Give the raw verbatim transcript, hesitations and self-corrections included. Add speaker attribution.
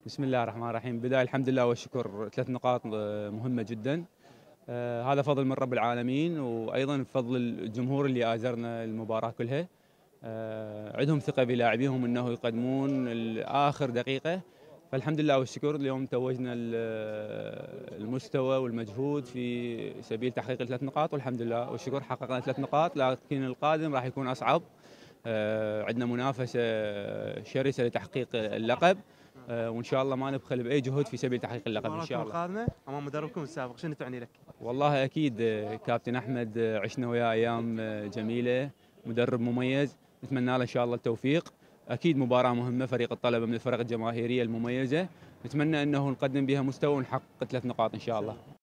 Speaker 1: بسم الله الرحمن الرحيم. بداية الحمد لله والشكر. ثلاث نقاط آه، مهمة جدا. آه، هذا فضل من رب العالمين، وأيضا بفضل الجمهور اللي آزرنا المباراة كلها. آه، عندهم ثقة بلاعبيهم أنه يقدمون آخر دقيقة. فالحمد لله والشكر اليوم توجنا ال- المستوى والمجهود في سبيل تحقيق الثلاث نقاط، والحمد لله والشكر حققنا ثلاث نقاط، لكن القادم راح يكون أصعب. آه، عندنا منافسة شرسة لتحقيق اللقب. آه، وإن شاء الله ما نبخل بأي جهد في سبيل تحقيق اللقب إن
Speaker 2: مباراتكم
Speaker 1: شاء الله.
Speaker 2: القادمة أمام مدربكم السابق شنو تعني لك؟
Speaker 1: والله أكيد آه، كابتن أحمد، آه، عشنا وياه أيام آه، جميلة. مدرب مميز، نتمنى له إن شاء الله التوفيق. أكيد مباراة مهمة، فريق الطلبة من الفرق الجماهيرية المميزة. نتمنى أنه نقدم بها مستوى ونحقق ثلاث نقاط إن شاء الله.